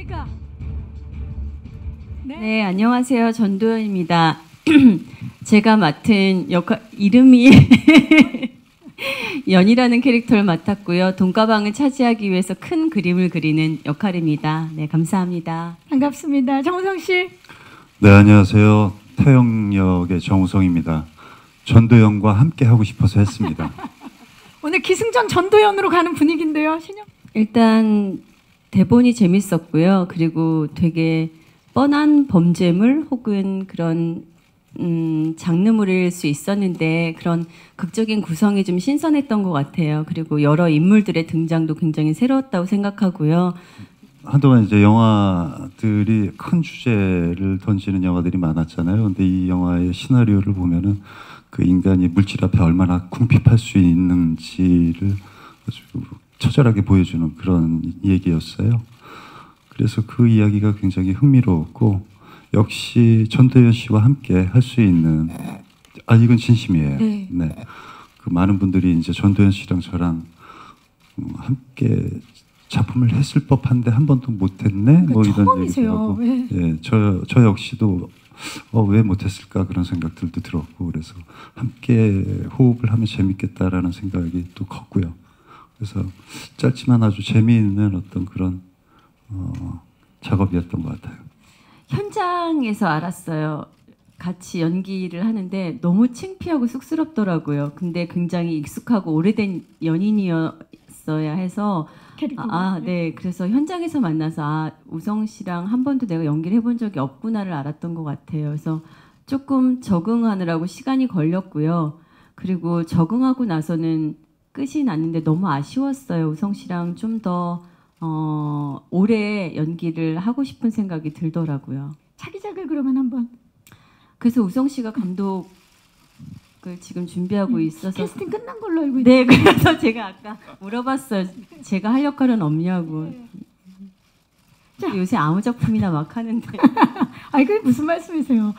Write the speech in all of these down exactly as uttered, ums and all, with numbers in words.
누구십니까? 네, 네 안녕하세요. 전도연입니다. 제가 맡은 역할 이름이 연이라는 캐릭터를 맡았고요. 돈가방을 차지하기 위해서 큰 그림을 그리는 역할입니다. 네, 감사합니다. 반갑습니다. 정우성 씨. 네, 안녕하세요. 태영 역의 정우성입니다. 전도연과 함께 하고 싶어서 했습니다. 오늘 기승전 전도연으로 가는 분위기인데요, 신영. 일단 대본이 재밌었고요. 그리고 되게 뻔한 범죄물 혹은 그런 음, 장르물일 수 있었는데 그런 극적인 구성이 좀 신선했던 것 같아요. 그리고 여러 인물들의 등장도 굉장히 새로웠다고 생각하고요. 한동안 이제 영화들이 큰 주제를 던지는 영화들이 많았잖아요. 근데 이 영화의 시나리오를 보면은 그 인간이 물질 앞에 얼마나 궁핍할 수 있는지를 아주 처절하게 보여주는 그런 얘기였어요. 그래서 그 이야기가 굉장히 흥미로웠고 역시 전도연 씨와 함께 할 수 있는 아 이건 진심이에요. 네. 네. 그 많은 분들이 이제 전도연 씨랑 저랑 함께 작품을 했을 법한데 한 번도 못했네. 그러니까 뭐 이런 처음이세요. 얘기하고, 네. 예, 저, 저 역시도 어, 왜 못했을까 그런 생각들도 들었고 그래서 함께 호흡을 하면 재밌겠다라는 생각이 또 컸고요. 그래서 짧지만 아주 재미있는 어떤 그런 어, 작업이었던 것 같아요. 현장에서 알았어요. 같이 연기를 하는데 너무 창피하고 쑥스럽더라고요. 근데 굉장히 익숙하고 오래된 연인이었어야 해서 아, 네. 그래서 현장에서 만나서 아, 우성 씨랑 한 번도 내가 연기를 해본 적이 없구나를 알았던 것 같아요. 그래서 조금 적응하느라고 시간이 걸렸고요. 그리고 적응하고 나서는 끝이 났는데 너무 아쉬웠어요. 우성 씨랑 좀 더 어, 오래 연기를 하고 싶은 생각이 들더라고요. 차기작을 그러면 한번. 그래서 우성 씨가 감독을 지금 준비하고 음, 있어서 캐스팅 끝난 걸로 알고 네, 있는데. 그래서 제가 아까 물어봤어요. 제가 할 역할은 없냐고. 네. 자. 요새 아무 작품이나 막 하는데. 아니 그게 무슨 말씀이세요?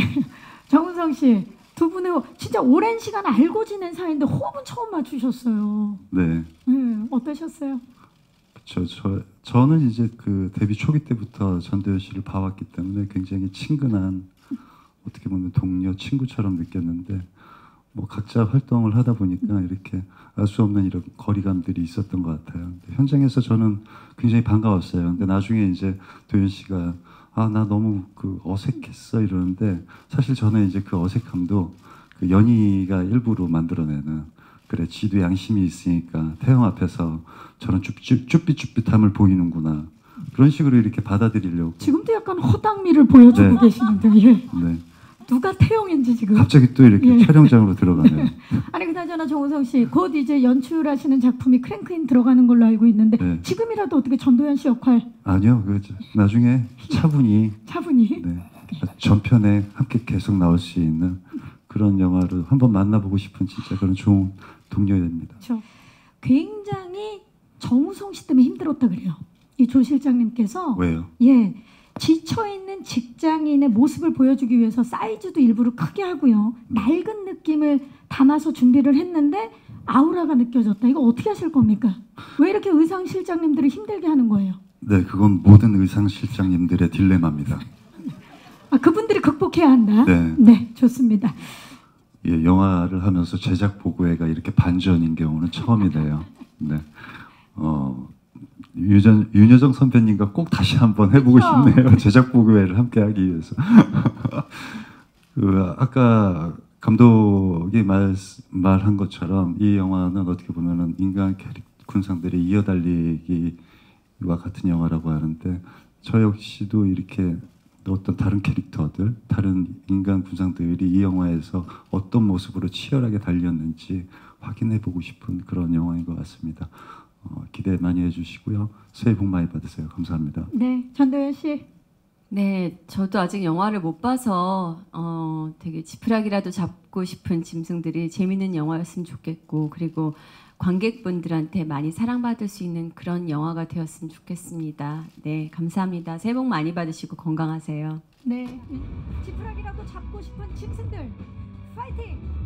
정우성 씨, 두 분의 진짜 오랜 시간 알고 지낸 사이인데 호흡은 처음 맞추셨어요. 네. 네, 어떠셨어요? 저, 저, 저는 이제 그 데뷔 초기 때부터 전도연 씨를 봐왔기 때문에 굉장히 친근한 어떻게 보면 동료, 친구처럼 느꼈는데 뭐 각자 활동을 하다 보니까 이렇게 알 수 없는 이런 거리감들이 있었던 것 같아요. 근데 현장에서 저는 굉장히 반가웠어요. 근데 나중에 이제 도연 씨가 아, 나 너무 그 어색했어 이러는데 사실 저는 이제 그 어색함도 그 연희가 일부러 만들어내는 그래, 지도 양심이 있으니까 태영 앞에서 저런 쭈삐, 쭈삐쭈삐함을 보이는구나. 그런 식으로 이렇게 받아들이려고. 지금도 약간 허당미를 보여주고 네. 계시는데 예. 네. 누가 태영인지 지금. 갑자기 또 이렇게 예. 촬영장으로 들어가네요. 아니 그나저나 정우성 씨, 곧 이제 연출하시는 작품이 크랭크인 들어가는 걸로 알고 있는데 네. 지금이라도 어떻게 전도연 씨 역할. 아니요, 그 나중에 차분히. 차분히. 네. 전편에 함께 계속 나올 수 있는 그런 영화를 한번 만나보고 싶은 진짜 그런 좋은 동료입니다. 그렇죠. 굉장히 정우성 씨 때문에 힘들었다 그래요. 이 조 실장님께서. 왜요? 예, 지쳐있는 직장인의 모습을 보여주기 위해서 사이즈도 일부러 크게 하고요. 낡은 느낌을 담아서 준비를 했는데 아우라가 느껴졌다. 이거 어떻게 하실 겁니까? 왜 이렇게 의상 실장님들을 힘들게 하는 거예요? 네, 그건 모든 의상 실장님들의 딜레마입니다. 아, 그분들이 극복해야 한다? 네. 네, 좋습니다. 예, 영화를 하면서 제작 보고회가 이렇게 반전인 경우는 처음이네요. 네. 어, 유전, 윤여정 선배님과 꼭 다시 한번 해보고 그렇죠. 싶네요. 제작 보고회를 함께 하기 위해서. 그, 아까 감독이 말, 말한 것처럼 이 영화는 어떻게 보면은 인간 캐릭, 군상들의 이어달리기와 같은 영화라고 하는데 저 역시도 이렇게 어떤 다른 캐릭터들, 다른 인간 군상들이 이 영화에서 어떤 모습으로 치열하게 달렸는지 확인해보고 싶은 그런 영화인 것 같습니다. 어, 기대 많이 해주시고요. 새해 복 많이 받으세요. 감사합니다. 네, 전도연 씨. 네, 저도 아직 영화를 못 봐서 어, 되게 지푸라기라도 잡고 싶은 짐승들이 재밌는 영화였으면 좋겠고 그리고 관객분들한테 많이 사랑받을 수 있는 그런 영화가 되었으면 좋겠습니다. 네, 감사합니다. 새해 복 많이 받으시고 건강하세요. 네, 지푸라기라도 잡고 싶은 짐승들 파이팅!